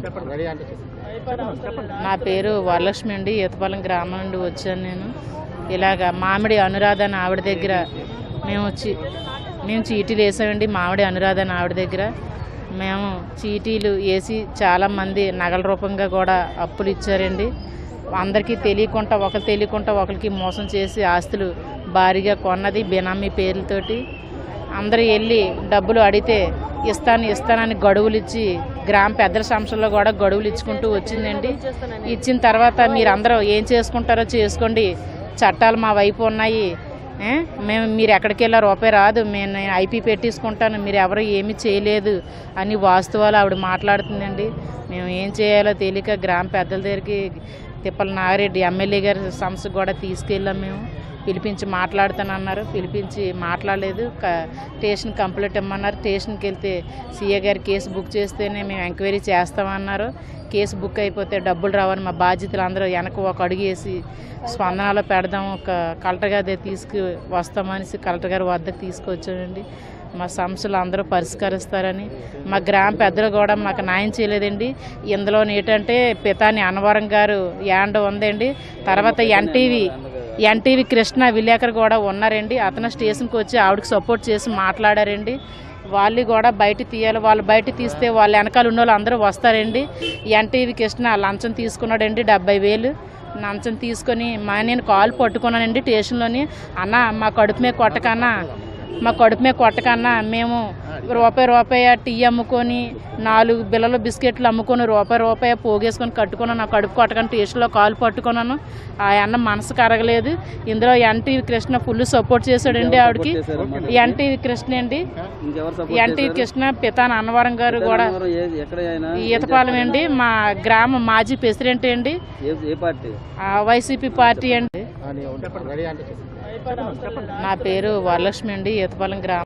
నా పేరు వరలక్ష్మి అండి. ఈతపాలెం గ్రామం నుండి వచ్చాను నేను. ఇలాగ మామిడి అనురాధ అని ఆవిడ దగ్గర మేము చీటీలు వేసామండి. మామిడి అనురాధ అని ఆవిడ దగ్గర మేము చీటీలు వేసి చాలామంది నగల రూపంగా కూడా అప్పులు ఇచ్చారండి. అందరికీ తెలియకుండా ఒకరికి మోసం చేసి ఆస్తులు భారీగా కొన్నది బినామీ పేర్లతోటి. అందరూ వెళ్ళి డబ్బులు అడిగితే ఇస్తానని గడువులు ఇచ్చి గ్రామ పెద్దల సంస్థల్లో కూడా గడువులు ఇచ్చుకుంటూ వచ్చిందండి. ఇచ్చిన తర్వాత మీరు అందరూ ఏం చేసుకుంటారో చేసుకోండి, చట్టాలు మా వైపు ఉన్నాయి, మీరు ఎక్కడికి వెళ్ళా రూపాయి రాదు, నేను ఐపీ పెట్టించుకుంటాను, మీరు ఎవరు ఏమీ చేయలేదు అని వాస్తవాలు ఆవిడ మాట్లాడుతుందండి. మేము ఏం చేయాలో తెలియక గ్రామ పెద్దల దగ్గరికి తిప్పల నాగిరెడ్డి ఎమ్మెల్యే గారి సంస్థకు కూడా తీసుకెళ్ళాం. మేము పిలిపించి మాట్లాడుతానన్నారు, పిలిపించి మాట్లాడలేదు. స్టేషన్ కంప్లైంట్ ఇమ్మన్నారు. స్టేషన్కి వెళ్తే సీఏ గారు కేసు బుక్ చేస్తేనే మేము ఎంక్వైరీ చేస్తామన్నారు. కేసు బుక్ అయిపోతే డబ్బులు రావని మా బాధ్యతలు అందరూ వెనక ఒక అడుగు వేసి స్పందనలో పెడదాం, ఒక కలెక్టర్ గారి తీసుకు వస్తామనేసి కలెక్టర్ గారి వద్దకు తీసుకొచ్చానండి. మా సమస్యలు అందరూ పరిష్కరిస్తారని. మా గ్రామ పెద్దలు కూడా మాకు న్యాయం చేయలేదండి. ఇందులో ఏంటంటే పితాని అన్నవరం గారు యాండ్ ఉందండి. తర్వాత ఎన్టీవీ కృష్ణ విలేకరు కూడా ఉన్నారండి. అతను స్టేషన్కి వచ్చి ఆవిడకి సపోర్ట్ చేసి మాట్లాడారండి. వాళ్ళు కూడా బయట తీయాలి, వాళ్ళు బయట తీస్తే వాళ్ళ వెనకాల ఉన్న వాళ్ళు అందరూ వస్తారండి. ఎన్టీవీ కృష్ణ లంచం తీసుకున్నాడండి 70,000 లంచం తీసుకొని నేను కాలు పట్టుకున్నానండి స్టేషన్లోని. అన్న మా కడుపు మీద కొట్టకన్నా మేము రూపాయి టీ అమ్ముకొని 4 బిళ్ళలు బిస్కెట్లు అమ్ముకొని రూపాయి పోగేసుకొని కట్టుకున్నాను. నా కడుపు కొట్టకని స్టేషన్లో కాలు పట్టుకున్నాను. ఆ అన్న మనసు కరగలేదు. ఇందులో ఎన్టీవీ కృష్ణ ఫుల్ సపోర్ట్ చేశాడండి ఆవిడకి. ఎన్టీవీ కృష్ణ అండి, ఎన్టీవీ కృష్ణ పితాని అన్నవరం గారు కూడా ఈతపాలెం అండి. మా గ్రామ మాజీ ప్రెసిడెంట్ అండి, వైసీపీ పార్టీ అండి. నా పేరు వరలక్ష్మి అండి. ఈతపాలెం గ్రామం.